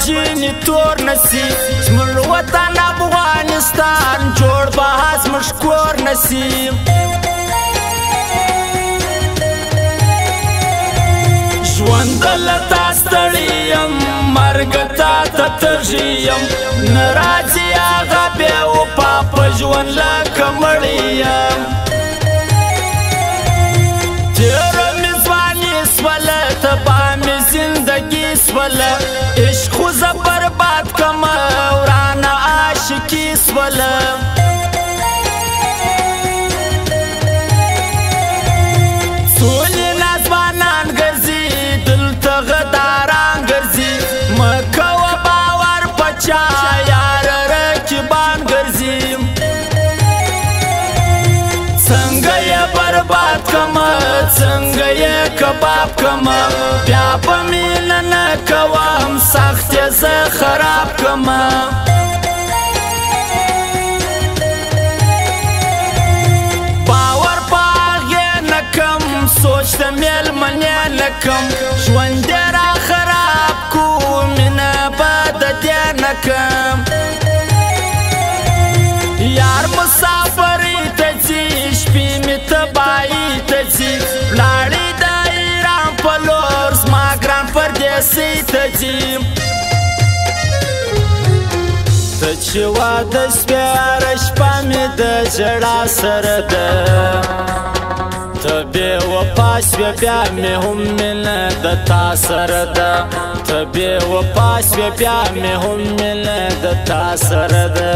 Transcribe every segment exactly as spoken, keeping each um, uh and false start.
جینی تور نسی زمر وطن افغانستان جوړ به زموږ کور نسی ژوند له تا ستړی یم مرګ تا ته تږی یم نه راځي هغه بې وفا په ژوند لکه مړی یم تېره مې ځواني سوله تباه مې زندګي سوله عشق خو زه برباد کړمه ورانه عاشقي سوله څنګه یې کباب کما بیا په مینه نه کوم سخت یې زه خراب کما باور په هغې نه کم سوچ د مېلمنې نه کم ژوند یې را خراب کو مینه به د دې نه کم یار مسافرۍ ته ځي شپې مې تباهي ته ځي لاړې د ایران په لور زما ګران پردیسۍ ته ځي ته چې واده سوې هره شپه مې د ژړا سره ده ته بې وفا سوې بیا مې هم مینه د تا سره ده ته بې وفا سوې بیا مې هم مینه د تا سره ده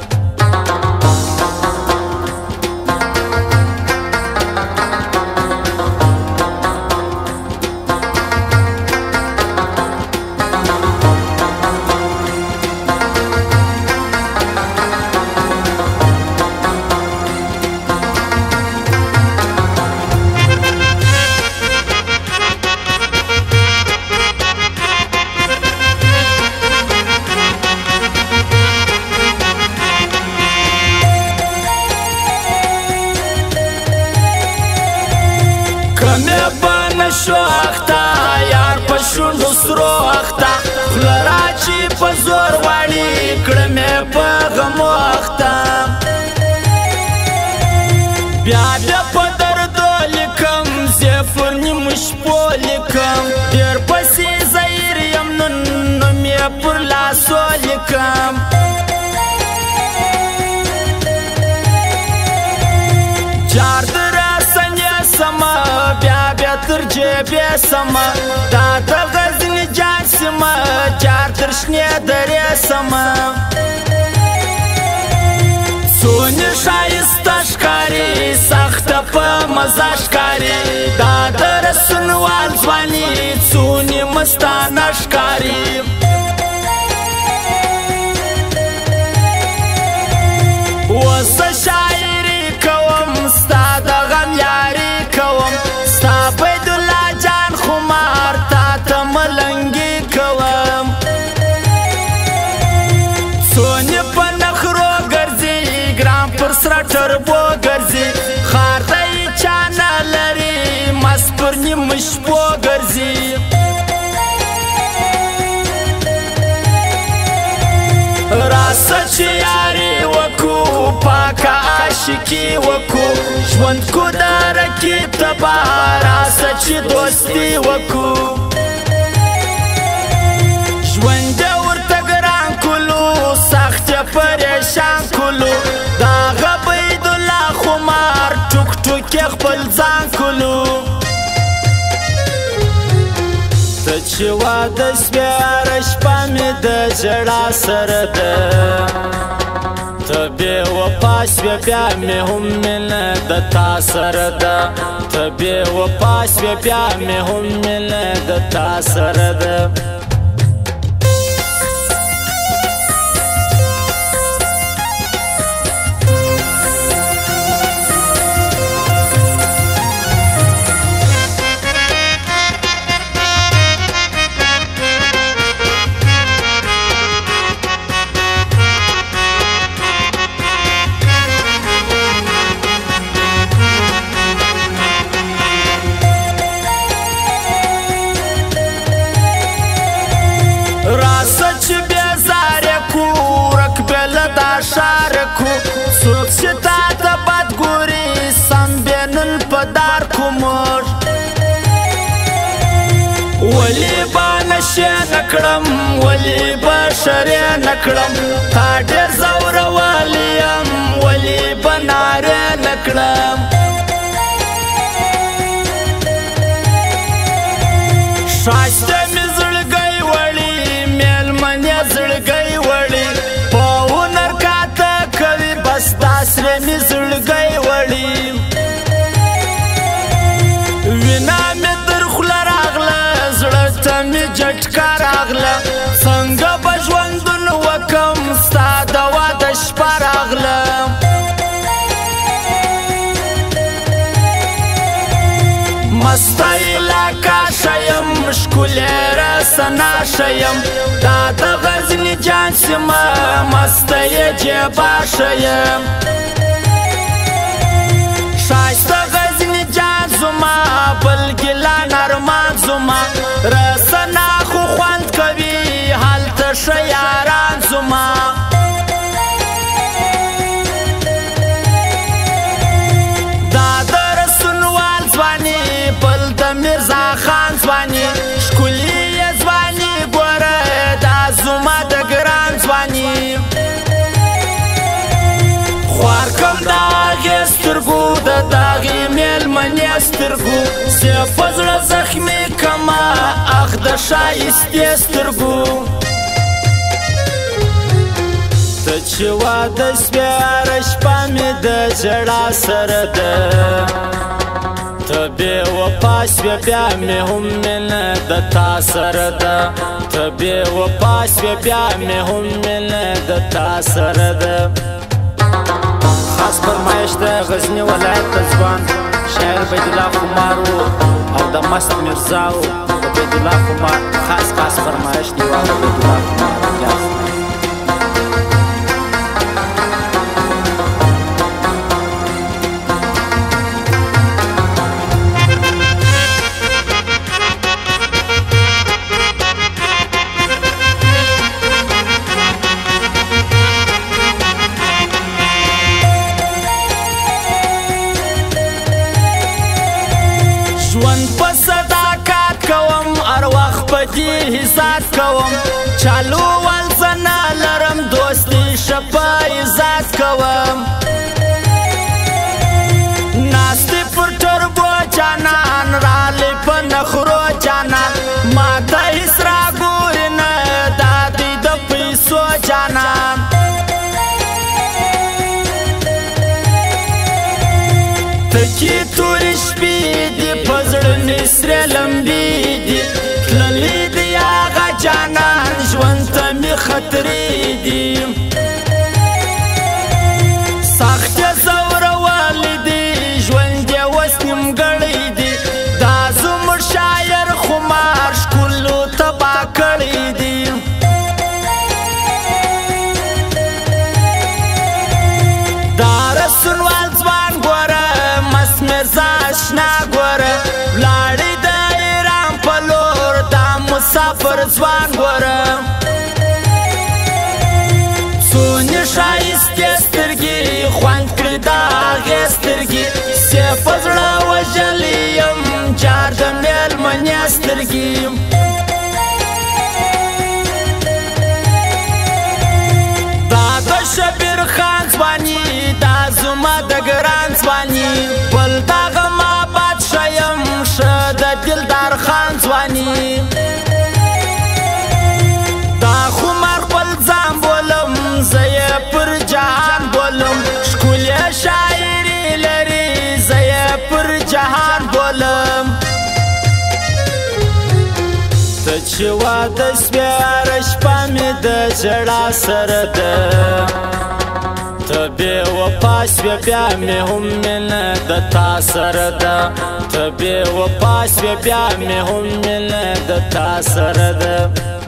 کمې به نشو اخته یار په شونډو سرو اخته خوله راچې په زور غواړي کړمې په غمو اخته بیا بیا په دردو لیکم زیفر نیمو شپو لیکم ډېر پسې زهیر یم نن نوم یې پر لاسو لیکم جار د رسنې سمه بیا بیا تر جیبې سمه دا د غزني جان سیمه جار تر شنې درې سمه څونې ښایسته ښکاري سخته په مزه ښکاري دا د رسنوال ځواني څونې مستانه ښکاري اوس شاعري کوم ستا د غم یاري کوم ستا بیدالله جان خمار تا ته ملنګي کوم څونې په نخرو ګرځي ګران پر سره ټربو ګرځي ښار ته یې چا نه لري مست پر نیمو شپو ګرځي راسه چې یاري وکړو پاکه عاشقي وکړو ژوند کو د رقیب تباه راسه چې دوستي وکړو ژوند یې ورته ګران کړلو سخت یې پریشان کړلو د هغه بیدالله خمار ټوک ټوک یې خپل ځان کړلو ته چې واده سوې هره شپه مې د ژړا سره ده ته بې وفا سوې بیا مې هم مینه د تا سره ده ته بې وفا سوې بیا مې هم مینه د تا سره ده نشې نکړم ولې بشر یې نکړم تا ډېر زوروالی یم ولې به نارې نکړم ښایسته مې زړګی وړي مېلمنې زړګی وړي په هنر کاته کوي بس دا سرې مې زړګی وړي وینا مې در خوله راغله زړه ته مې جټکه راغله څنګه به ژوندون وکم ستا د واده شپه راغله مستی لکه شیم ښکلې رسنا شیم دا د غزني جان سیمه مستی جیبه شیم ښایسته غزني جان زما بل ګیلان ارمان زما رسنا خو خوند کوي هلته ښه یاران زما دا د رسنوال ځواني بل د میرزا خان ځواني ښکلي یې ځواني ګوره دا زما د ګران ځواني خوار کم د هغې سترګو د دغې مېلمنې سترګو سیف په زړه زخمي کمه اخ د ښایستې سترګو ته چې واده سوې هره شپه مې د ژړا سره ده ته بې وفا سوې بیا مې هم مینه د تا سره ده ته بې وفا سوې بیا مې هم مینه د تا سره ده خاص فرمایش د غزني ولایت د ځوان شاعر عبیدالله خمار و او د مست میرزا و عبیدالله خمار خاص خاص فرمایش دی و عبیدالله خمار ژوند په صداقت کوم هر وخت په دې حساب کوم چالو ول زه نه لرم دوستي ښه په عزت کوم ناستې پر ټربو جانان رالی په نخرو جانان ما ته هېڅ راګورې نه دا دی د پیسو جانان تکي تورې شپې دي په زړه مې سرې لمبې دي تللي دي هغه جانان ژوند ته مې خطرې دي سخت یې زوروالی دي ژوند یې اوس نیمګړی دي دا زموږ شاعر خمار ښکلو تباه کړی دي دا رسنوال ځوان ګوره مست میرزا اشنا ګوره ولاړې د ایران په لور دا مسافر ځوان ګوره څونې ښایستې سترګې خوند کړي د هغې سترګې سیف په زړه وژلی یم جار د مېلمنې سترګې دا د شبیر خان ځواني دا زما د ګران ځواني بل دغه ما بادشه یم ښه د دلدار خان ځواني دا خمار خپل ځان بولم زه یې پر جهان بولم ښکلې شاعري لري زه یې پر جهان بولم ته چې واده سوې هره شپه مې د ژړا سره ده ته بې وفا سوې بیا مې هم مینه د تا سره ده ته بې وفا سوې بیا مې هم مینه د تا سره ده